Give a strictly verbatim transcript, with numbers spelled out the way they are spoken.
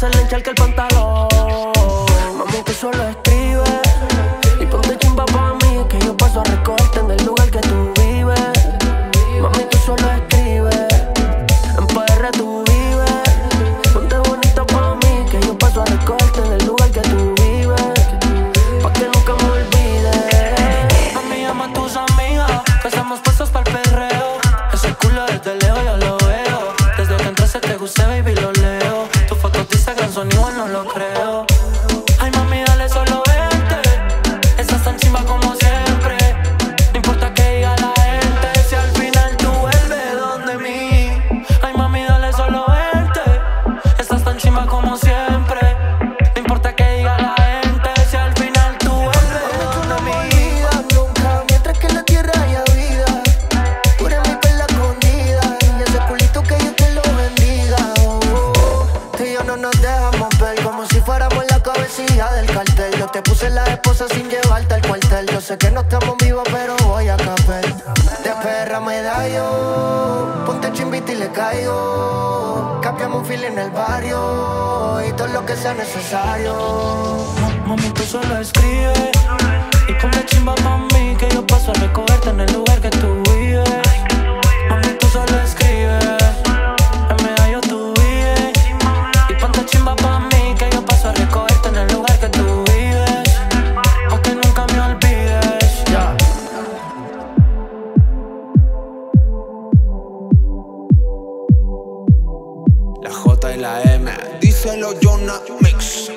se le encharca el pantalón. Mami, tú solo escribes y ponte chimba pa' mí, que yo paso a recogerte en el lugar que tú vives. Mami, tú solo escribes, en P R tú vives. Ponte bonita pa' mí, que yo paso a recogerte en el lugar que tú vives, pa' que nunca me olvides. Mami, llama a tus amigas, que estamos puestos pa'l perreo. Ese culo desde lejos yo lo veo. Desde que entraste te gusté, baby, lo leo. Tus fotos de Instagram son igual, no lo creo. Ay, mami, dale, solo vente. Estás tan chimba como siempre. No importa que diga la gente, si al final tú vuelves donde mí. Ay, mami, dale, solo vente. Estás tan chimba como siempre. No importa que diga la gente, si al final tú vuelves donde mí. Nunca, mientras que en la tierra haya vida, tú eres mi perla escondida, y ese culito que yo te lo bendiga. Oh, oh. Tú y yo no nos dejamos ver, como si fuéramos la cabecilla del cartel. Yo te puse la esposa sin llevarte al cuartel. Yo sé que no estamos vivos, pero voy a caper. De perra me da yo, ponte chimbita y le caigo. Cambiamos un fil en el barrio y todo lo que sea necesario. Mami, tú solo escribes y ponte chimba pa' mí, que yo paso a recogerte en el lugar que tú vives. Mami, tú solo escribes, en medallo tú vives. Y ponte chimba pa' mí, que yo paso a recogerte en el lugar que tú vives, aunque nunca me olvides. Yeah. La J y la M, díselo Jonah Mix.